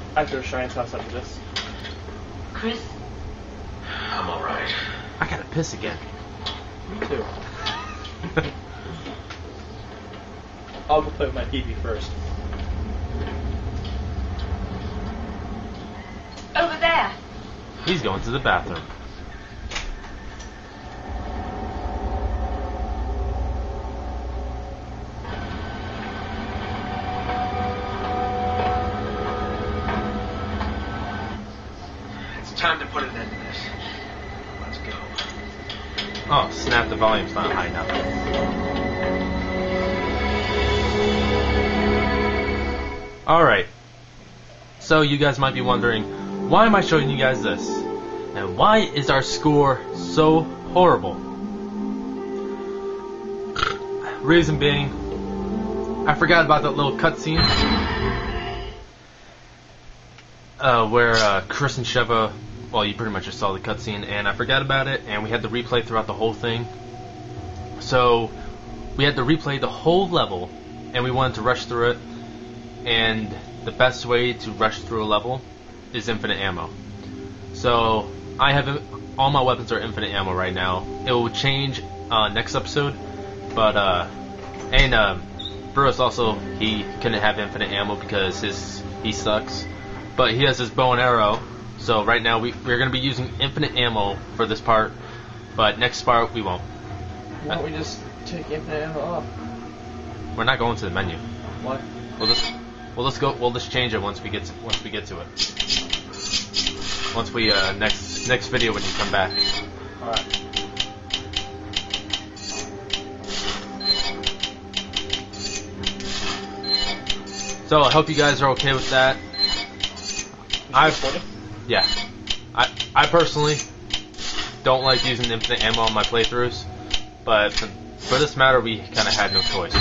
I have to Cheyenne house after this. Chris? I'm alright. I gotta piss again. Me too. I'll go play with my pee-pee first. Over there. He's going to the bathroom. It's time to put an end to this. Let's go. Oh, snap, the volume's not high enough. Alright. So you guys might be wondering, why am I showing you guys this? And why is our score so horrible? Reason being, I forgot about that little cutscene where Chris and Sheva, well, you pretty much just saw the cutscene, and I forgot about it, and we had to replay throughout the whole thing. So we had to replay the whole level, and we wanted to rush through it, and the best way to rush through a level is infinite ammo. So I have all my weapons are infinite ammo right now. It will change next episode, but Bruce also, he couldn't have infinite ammo because he sucks, but he has his bow and arrow. So right now we're going to be using infinite ammo for this part, but next part we won't. Why don't we just take infinite ammo off? We're not going to the menu. What? We'll just change it once we get to it. Once we next video when you come back. All right. So I hope you guys are okay with that. Yeah. I personally don't like using infinite ammo on my playthroughs, but for this matter, we kind of had no choice.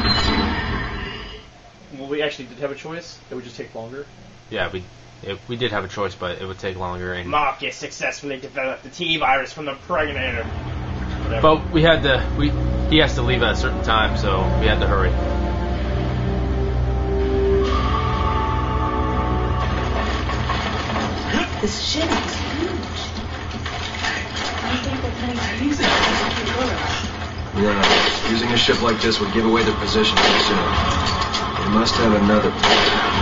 Well, we actually did have a choice. It would just take longer. Yeah, we did have a choice, but it would take longer. And Marcus successfully developed the T-virus from the pregnator. Whatever. But we had to. He has to leave at a certain time, so we had to hurry. This ship is huge. I think they're planning to use it as a key. Yeah, using a ship like this would give away their position too soon. They must have another plan.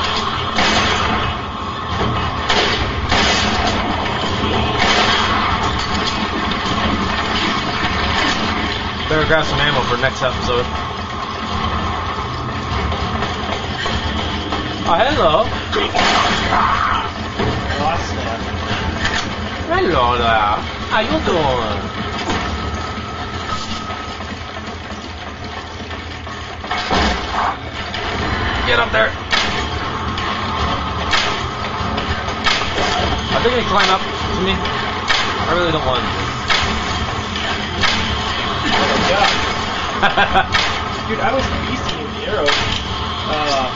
Better grab some ammo for next episode. Oh, hello. Hello there. How you doing? Get up there. I think they climb up to me. I really don't want to. Dude, I was beasting with the arrow.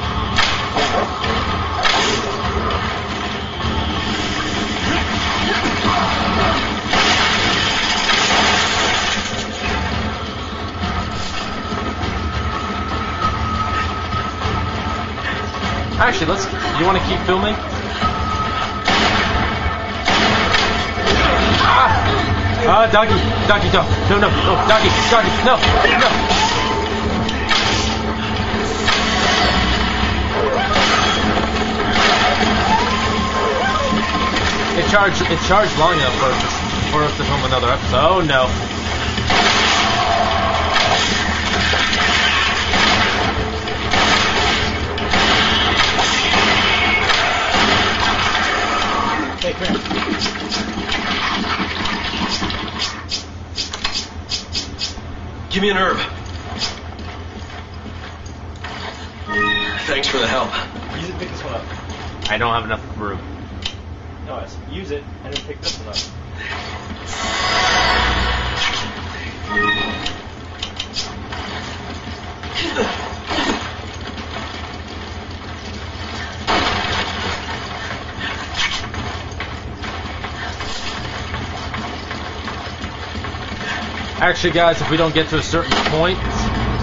Actually, you want to keep filming? Doggy, no, doggy, no. It charged long enough for us to film another episode. Oh no. Hey, come here. Give me an herb. Thanks for the help. Use it to pick this one up. I don't have enough room. No, I said use it and then pick this one up. Actually, guys, if we don't get to a certain point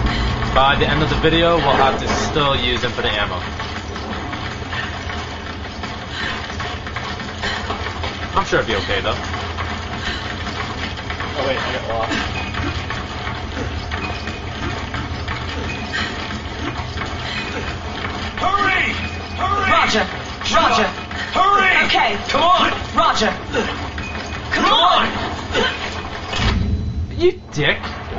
by the end of the video, we'll have to still use infinite ammo. I'm sure it'd be okay though. Oh wait, I got lost. Hurry! Hurry! Roger. Roger. Hurry! Okay. Come on! Roger. Come on! You dick.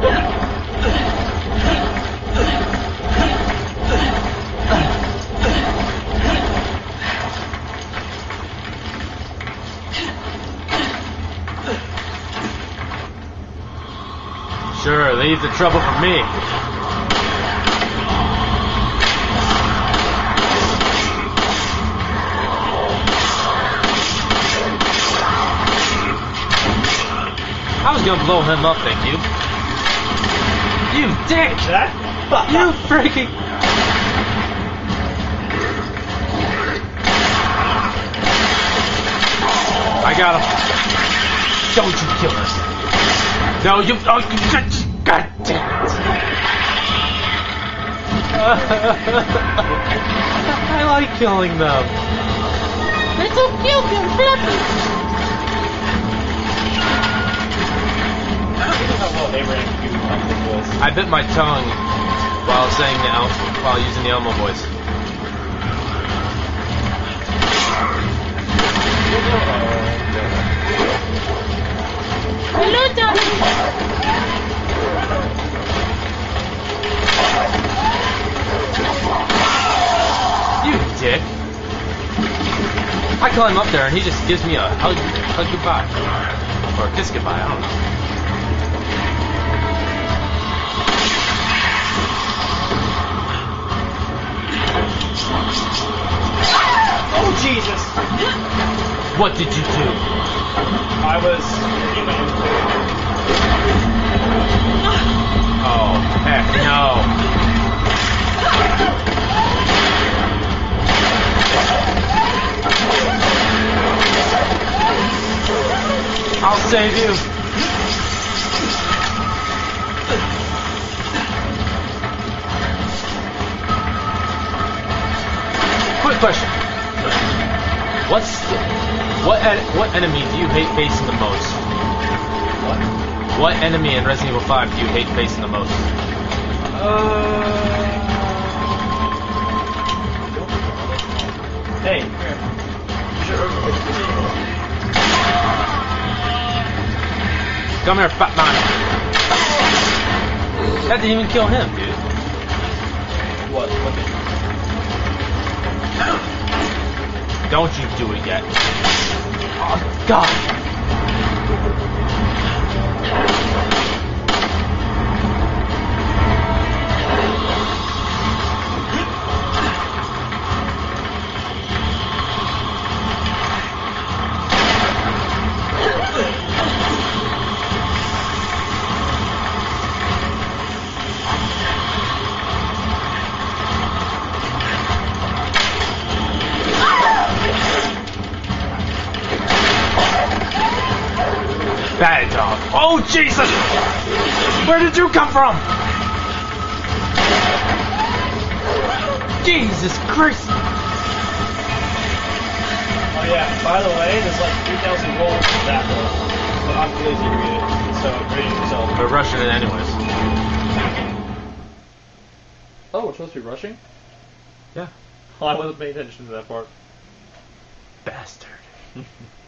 Sure, leave the trouble for me. I was gonna blow him up, thank you. You dick! That? You freaking... I got him. Don't you kill us. No, you... Oh, you... God damn it. I like killing them. They're so cute and fluffy. I bit my tongue while saying while using the Elmo voice. Hello, darling. You dick. I climb up there and he just gives me a hug goodbye. Or a kiss goodbye, I don't know. Oh Jesus! What did you do? I was. Oh, heck no. I'll save you. Quick question. What enemy do you hate facing the most? What enemy in Resident Evil 5 do you hate facing the most? Hey, come here. Come here, fat man. That didn't even kill him, dude. What? Don't you do it yet. Oh, God. Bad dog. Oh, Jesus! Where did you come from? Jesus Christ! Oh yeah, by the way, there's like 3,000 gold in that one. But I'm too lazy to read it, so read it yourself. We're rushing it anyways. Oh, we're supposed to be rushing? Yeah. Oh, I wasn't paying attention to that part. Bastard.